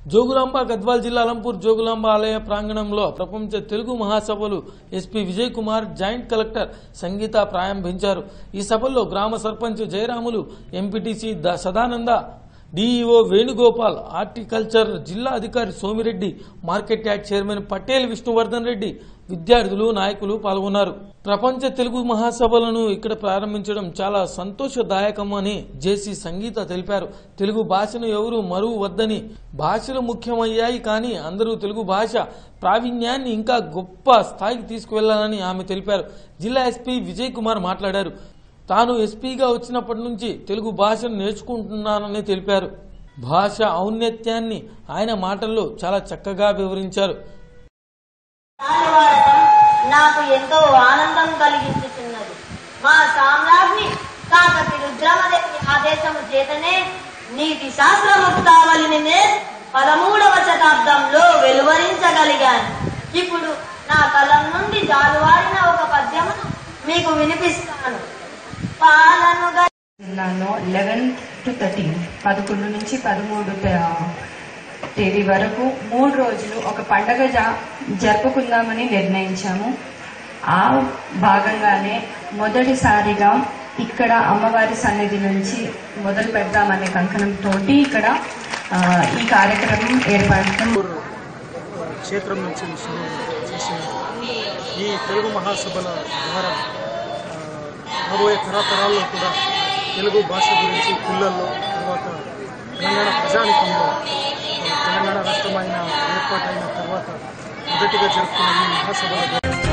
జోగులాంబ గద్వాల్ జిల్లా అలంపూర్ జోగులాంబ ఆలయ ప్రాంగణంలో ప్రపంచ తెలుగు మహాసభలు SP Vijay Kumar, joint collector Sangeetha ప్రారంభించారు. ఈ సభల్లో గ్రామ sarpanch Jayaramulu, MPTC Sadananda, DEO Venugopal, horticulture జిల్లా అధికారి Somireddy, market yard chairman Patel Vishnuvardhan Reddy, విద్యార్థులు, నాయకులు పాల్గొన్నారు. ప్రపంచ తెలుగు మహాసభలను ఇక్కడ ప్రారంభించడం చాలా సంతోషదాయకమని జేసీ సంగీత తెలిపారు. తెలుగు భాషను ఎవరూ మరువు వద్దని, భాషలు ముఖ్యమయ్యాయి కానీ అందరూ తెలుగు భాష ప్రావీణ్యాన్ని ఇంకా గొప్ప స్థాయికి తీసుకువెళ్లాలని ఆమె తెలిపారు. జిల్లా ఎస్పీ విజయ్ కుమార్ మాట్లాడారు. తాను ఎస్పీగా వచ్చినప్పటి నుంచి తెలుగు భాషను నేర్చుకుంటున్నానని తెలిపారు. భాష ఔన్నత్యాన్ని ఆయన మాటల్లో చాలా చక్కగా వివరించారు. నాకు ఎంతో ఆనందం కలిగించుతున్నది. మా సామ్రాజ్ఞి కాకతి రుద్రమదేవి ఆదేశము చేతనే నీతి శాస్త్రముక్తావళిని 13వ శతాబ్దంలో వెలువరించగలిగాను. ఇప్పుడు నా కలం నుండి జాలువారిన ఒక పద్యమును మీకు వినిపిస్తాను. జిల్లాలో 11 to 13 11 నుంచి 13 తేదీ వరకు 3 రోజులు ఒక పండగ జరుపుకుందామని నిర్ణయించాము. ఆ భాగంగానే మొదటిసారిగా ఇక్కడ అమ్మవారి సన్నిధి నుంచి మొదలు పెడదామనే కంకణంతో ఇక్కడ ఈ కార్యక్రమం ఏర్పాటు క్షేత్రం నుంచి చేసిన ఈ తెలుగు మహాసభల ద్వారా రాబోయే తరతరాల్లో కూడా తెలుగు భాష గురించి పిల్లల్లో, తర్వాత తెలంగాణ ప్రజానికంలో, తెలంగాణ రాష్ట్రమైన ఏర్పాటైన తర్వాత మొదటిగా జరుపుకున్న ఈ మహాసభల